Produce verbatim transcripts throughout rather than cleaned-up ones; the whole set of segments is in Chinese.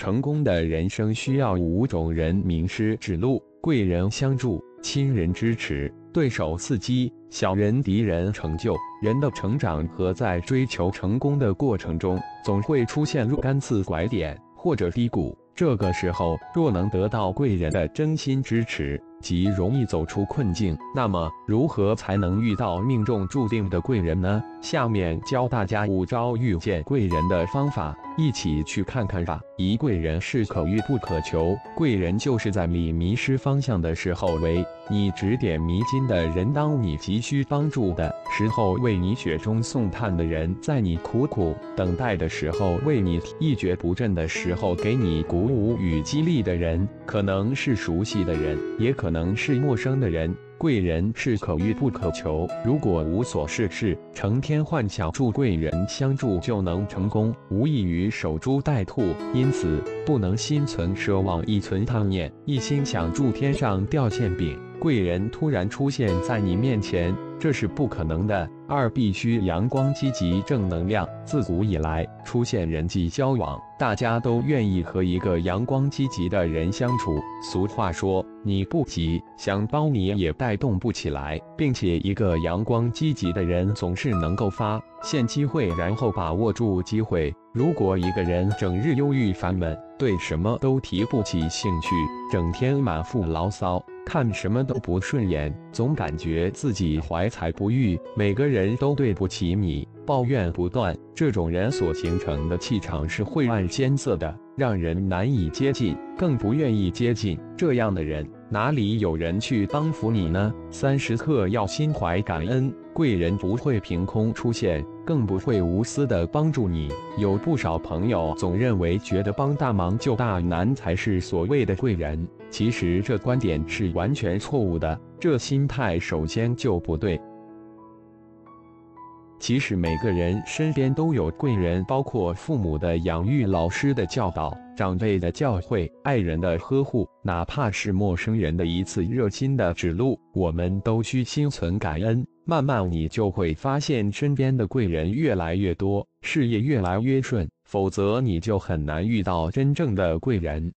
成功的人生需要五种人：名师指路、贵人相助、亲人支持、对手刺激、小人敌人成就。人的成长和在追求成功的过程中，总会出现若干次拐点或者低谷。这个时候，若能得到贵人的真心支持，极容易走出困境。那么，如何才能遇到命中注定的贵人呢？下面教大家五招遇见贵人的方法，一起去看看吧。一、贵人是可遇不可求，贵人就是在你迷失方向的时候为你指点迷津的人，当你急需帮助的时候为你雪中送炭的人，在你苦苦等待的时候为你一蹶不振的时候给你鼓舞与激励的人，可能是熟悉的人，也可能是陌生的人。贵人是可遇不可求，如果无所事事，成天幻想助贵人相助就能成功，无异于守株待兔。因此，不能心存奢望，一存贪念，一心想助天上掉馅饼，贵人突然出现在你面前，这是不可能的。二、必须阳光积极正能量。自古以来，出现人际交往，大家都愿意和一个阳光积极的人相处。俗话说，你不急，想帮你也带动不起来，并且一个阳光积极的人总是能够发现机会，然后把握住机会。如果一个人整日忧郁烦闷，对什么都提不起兴趣，整天满腹牢骚，看什么都不顺眼，总感觉自己怀才不遇，每个人都对不起你，抱怨不断，这种人所形成的气场是晦暗艰涩的，让人难以接近，更不愿意接近。这样的人，哪里有人去帮扶你呢？三、时刻要心怀感恩，贵人不会凭空出现，更不会无私的帮助你。有不少朋友总认为觉得帮大忙救大难才是所谓的贵人，其实这观点是完全错误的，这心态首先就不对。其实每个人身边都有贵人，包括父母的养育、老师的教导、长辈的教诲、爱人的呵护，哪怕是陌生人的一次热心的指路，我们都需心存感恩。慢慢你就会发现身边的贵人越来越多，事业越来越顺，否则你就很难遇到真正的贵人。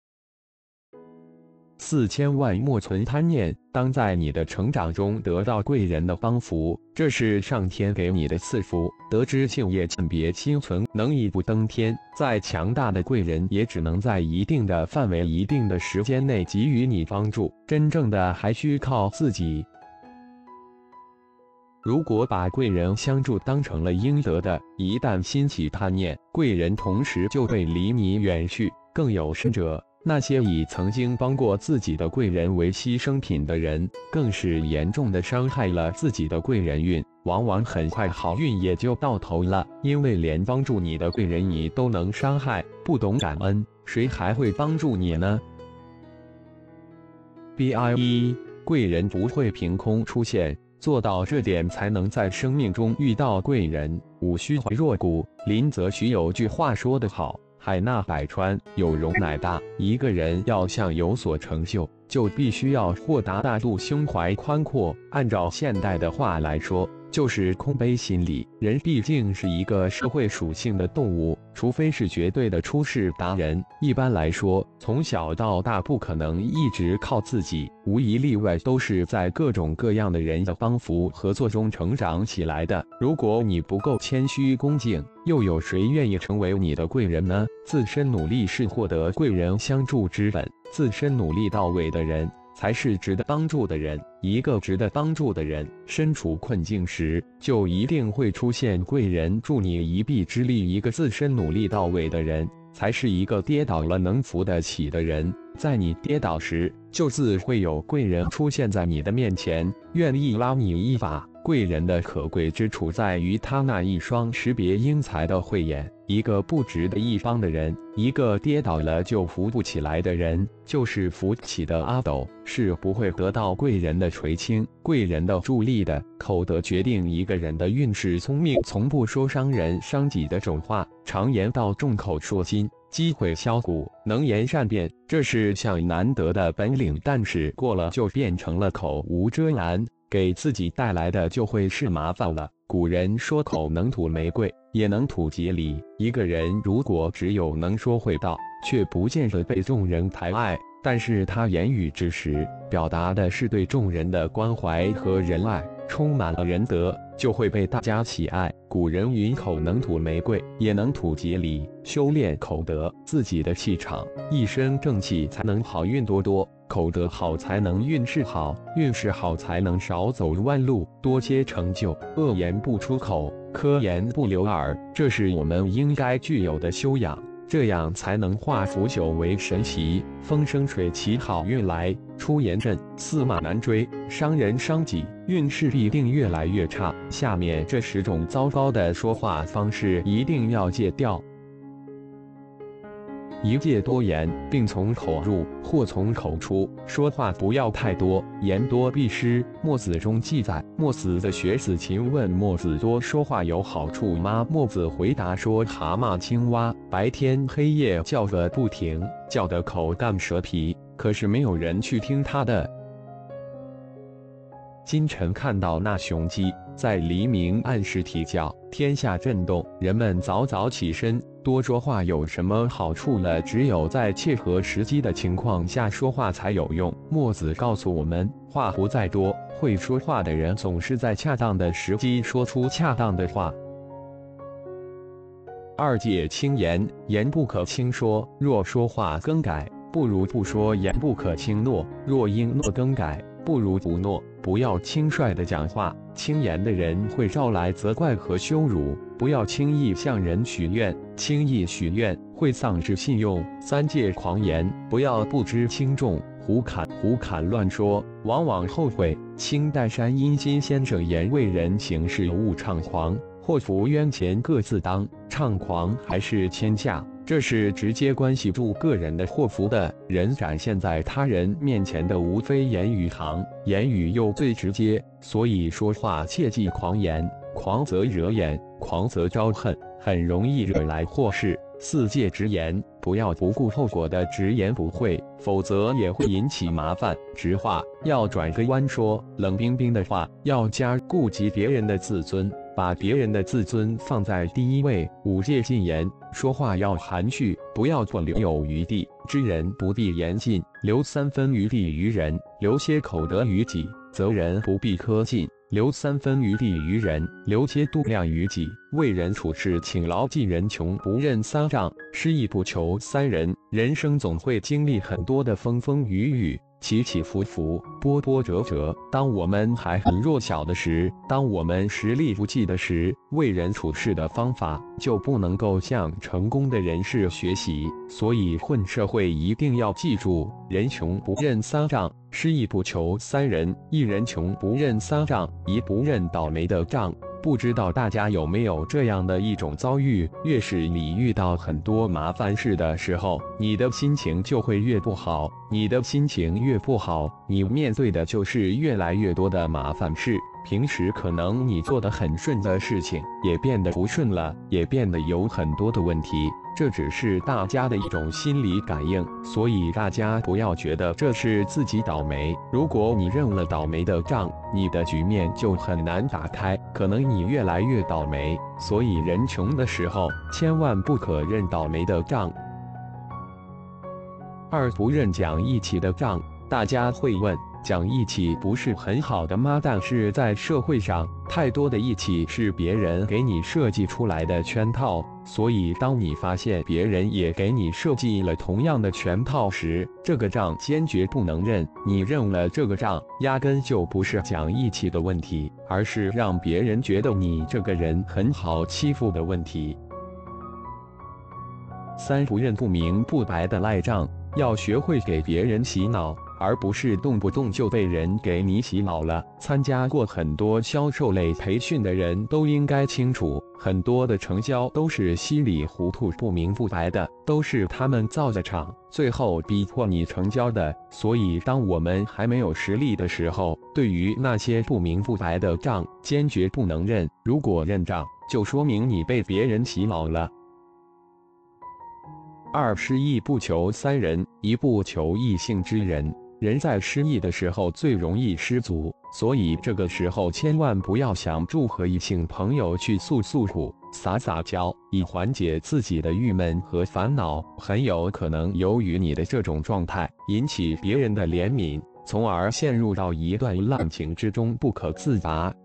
四、千万莫存贪念。当在你的成长中得到贵人的帮扶，这是上天给你的赐福。得之幸也，请别心存能一步登天。再强大的贵人，也只能在一定的范围、一定的时间内给予你帮助，真正的还需靠自己。如果把贵人相助当成了应得的，一旦心起贪念，贵人同时就会离你远去。更有甚者，那些以曾经帮过自己的贵人为牺牲品的人，更是严重的伤害了自己的贵人运，往往很快好运也就到头了。因为连帮助你的贵人你都能伤害，不懂感恩，谁还会帮助你呢？ B I 一，贵人不会凭空出现，做到这点才能在生命中遇到贵人。五、虚怀若谷。林则徐有句话说得好，海纳百川，有容乃大。一个人要想有所成就，就必须要豁达大度，胸怀宽阔。按照现代的话来说，就是空杯心理。人毕竟是一个社会属性的动物，除非是绝对的出世达人，一般来说，从小到大不可能一直靠自己，无一例外都是在各种各样的人的帮扶合作中成长起来的。如果你不够谦虚恭敬，又有谁愿意成为你的贵人呢？自身努力是获得贵人相助之本，自身努力到位的人才是值得帮助的人。一个值得帮助的人，身处困境时，就一定会出现贵人助你一臂之力。一个自身努力到位的人，才是一个跌倒了能扶得起的人。在你跌倒时，就自会有贵人出现在你的面前，愿意拉你一把。贵人的可贵之处在于他那一双识别英才的慧眼。一个不值得一帮的人，一个跌倒了就扶不起来的人，就是扶起的阿斗，是不会得到贵人的垂青、贵人的助力的。口德决定一个人的运势。聪明从不说伤人伤己的种话，常言道众口铄金，积毁销骨。能言善辩，这是项难得的本领，但是过了就变成了口无遮拦，给自己带来的就会是麻烦了。古人说口能吐玫瑰，也能吐结理。一个人如果只有能说会道， 却不见得被众人抬爱。但是他言语之时，表达的是对众人的关怀和仁爱，充满了仁德，就会被大家喜爱。古人云：口能吐玫瑰，也能吐吉利。修炼口德，自己的气场，一身正气，才能好运多多。口德好，才能运势好，运势好，才能少走弯路，多些成就。恶言不出口，苛言不流耳，这是我们应该具有的修养。这样才能化腐朽为神奇，风生水起，好运来；出严阵，驷马难追，伤人伤己，运势必定越来越差。下面这十种糟糕的说话方式一定要戒掉。一戒多言，并从口入，或从口出。说话不要太多，言多必失。墨子中记载，墨子的学子秦问墨子多说话有好处吗？墨子回答说：蛤蟆、青蛙白天黑夜叫个不停，叫得口干舌皮，可是没有人去听他的。今臣看到那雄鸡在黎明按时啼叫，天下震动，人们早早起身。多说话有什么好处了？只有在切合时机的情况下说话才有用。墨子告诉我们，话不在多，会说话的人总是在恰当的时机说出恰当的话。二戒轻言，言不可轻说。若说话更改，不如不说；言不可轻诺，若应诺更改，不如不诺。不要轻率的讲话，轻言的人会招来责怪和羞辱。不要轻易向人许愿，轻易许愿会丧失信用。三戒狂言，不要不知轻重，胡侃胡侃乱说，往往后悔。清代山阴金先生言：为人行事勿猖狂，祸福冤钱各自当，猖狂还是天下。这是直接关系住个人的祸福的。人展现在他人面前的无非言语行，言语又最直接，所以说话切忌狂言。狂则惹眼，狂则招恨，很容易惹来祸事。四戒直言，不要不顾后果的直言不讳，否则也会引起麻烦。直话要转个弯说，冷冰冰的话要加顾及别人的自尊，把别人的自尊放在第一位。五戒禁言，说话要含蓄，不要做留有余地。知人不必言尽，留三分余地于人；留些口德于己，则人不必苛尽。留三分余地于人，留些度量于己。为人处事，请牢记人穷不认三丈，失意不求三人。人生总会经历很多的风风雨雨，起起伏伏，波波折折。当我们还很弱小的时，当我们实力不济的时，为人处事的方法就不能够向成功的人士学习。所以混社会一定要记住：人穷不认三丈，失意不求三人。一人穷不认三丈，一不认倒霉的账。不知道大家有没有这样的一种遭遇，越是你遇到很多麻烦事的时候，你的心情就会越不好，你的心情越不好，你面对的就是越来越多的麻烦事。平时可能你做得很顺的事情，也变得不顺了，也变得有很多的问题。这只是大家的一种心理感应，所以大家不要觉得这是自己倒霉。如果你认了倒霉的账，你的局面就很难打开，可能你越来越倒霉。所以人穷的时候，千万不可认倒霉的账。二不认讲义气的账。大家会问，讲义气不是很好的吗？但是在社会上，太多的义气是别人给你设计出来的圈套，所以当你发现别人也给你设计了同样的圈套时，这个账坚决不能认。你认了这个账，压根就不是讲义气的问题，而是让别人觉得你这个人很好欺负的问题。三不认不明不白的赖账。要学会给别人洗脑，而不是动不动就被人给你洗脑了。参加过很多销售类培训的人都应该清楚，很多的成交都是稀里糊涂、不明不白的，都是他们造的场，最后逼迫你成交的。所以，当我们还没有实力的时候，对于那些不明不白的账，坚决不能认。如果认账，就说明你被别人洗脑了。二失意不求三人，一不求异性之人。 人在失意的时候最容易失足，所以这个时候千万不要想祝和异性朋友去诉诉苦、撒撒娇，以缓解自己的郁闷和烦恼。很有可能由于你的这种状态，引起别人的怜悯，从而陷入到一段浪情之中不可自拔。